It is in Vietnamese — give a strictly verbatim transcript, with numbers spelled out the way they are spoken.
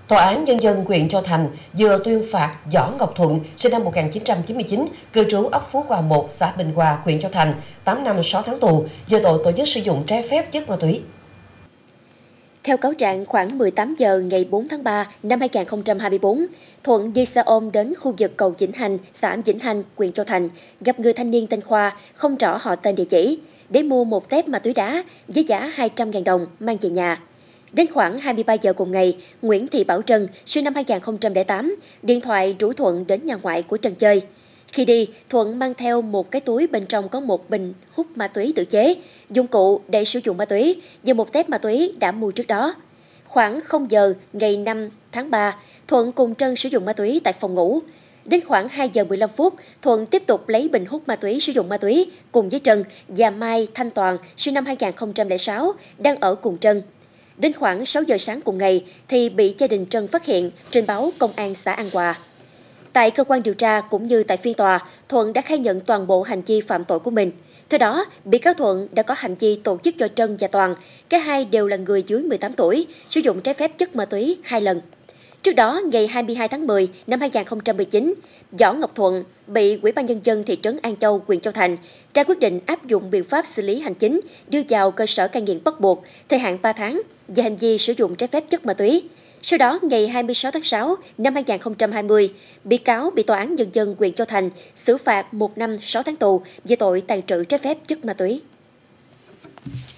Tòa án Nhân dân huyện Châu Thành vừa tuyên phạt Võ Ngọc Thuận, sinh năm một nghìn chín trăm chín mươi chín, cư trú ấp Phú Hòa một, xã Bình Hòa, huyện Châu Thành, tám năm sáu tháng tù về tội tổ chức sử dụng trái phép chất ma túy. Theo cáo trạng, khoảng mười tám giờ ngày bốn tháng ba năm hai nghìn không trăm hai mươi tư, Thuận đi xe ôm đến khu vực cầu Vĩnh Hành, xã Vĩnh Hành, huyện Châu Thành, gặp người thanh niên tên Khoa, không rõ họ tên địa chỉ, để mua một tép ma túy đá với giá hai trăm nghìn đồng mang về nhà. Đến khoảng hai mươi ba giờ cùng ngày, Nguyễn Thị Bảo Trân, sinh năm hai nghìn không trăm lẻ tám, điện thoại rủ Thuận đến nhà ngoại của Trân chơi. Khi đi, Thuận mang theo một cái túi bên trong có một bình hút ma túy tự chế, dụng cụ để sử dụng ma túy và một tép ma túy đã mua trước đó. Khoảng không giờ ngày năm tháng ba, Thuận cùng Trân sử dụng ma túy tại phòng ngủ. Đến khoảng hai giờ mười lăm phút, Thuận tiếp tục lấy bình hút ma túy sử dụng ma túy cùng với Trân và Mai Thanh Toàn, sinh năm hai nghìn không trăm lẻ sáu, đang ở cùng Trân. Đến khoảng sáu giờ sáng cùng ngày thì bị gia đình Trân phát hiện, trình báo công an xã An Hòa. Tại cơ quan điều tra cũng như tại phiên tòa, Thuận đã khai nhận toàn bộ hành vi phạm tội của mình. Theo đó, bị cáo Thuận đã có hành vi tổ chức cho Trân và Toàn, cả hai đều là người dưới mười tám tuổi, sử dụng trái phép chất ma túy hai lần. Trước đó, ngày hai mươi hai tháng mười năm hai nghìn không trăm mười chín, Võ Ngọc Thuận bị Ủy ban Nhân dân thị trấn An Châu, huyện Châu Thành ra quyết định áp dụng biện pháp xử lý hành chính đưa vào cơ sở cai nghiện bắt buộc, thời hạn ba tháng về hành vi sử dụng trái phép chất ma túy. Sau đó, ngày hai mươi sáu tháng sáu năm hai nghìn không trăm hai mươi, bị cáo bị Tòa án Nhân dân huyện Châu Thành xử phạt một năm sáu tháng tù về tội tàng trữ trái phép chất ma túy.